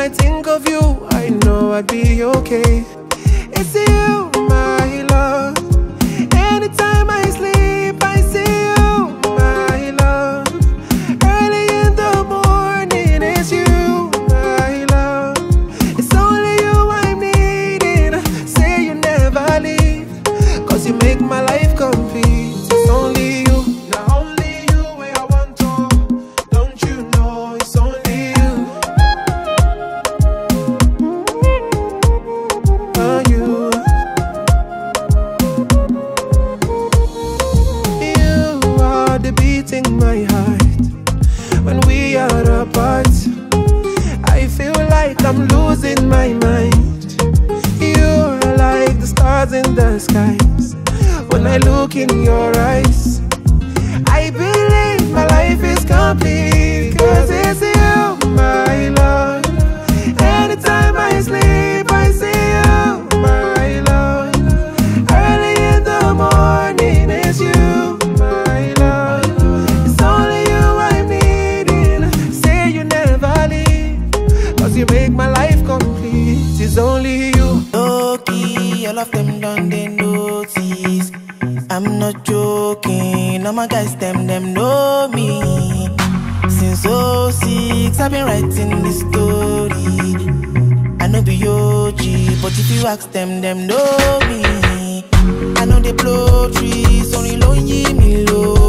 I think of you, I know I'd be okay. It's you, my love. Anytime I sleep, I see you, my love. Early in the morning, it's you, my love. It's only you I'm needing. Say you never leave, 'cause you make my life complete. It's only you, not only you where I want to. Don't you know it's only you. You are the beating my heart. When we are apart, I feel like I'm losing my mind. You're like the stars in the skies. When I look in your eyes, I believe my life is complete. 'Cause it's you, my love. Anytime I sleep, I see you, my love. Early in the morning, it's you, my love. It's only you I'm needing. Say you never leave, 'cause you make my life complete. It's only you. Okay, all of them done they notice. I'm not joking, all my guys them know me. Since '06 I've been writing this story. I know be OG, but if you ask them know me. I know they blow trees, only lonely me low.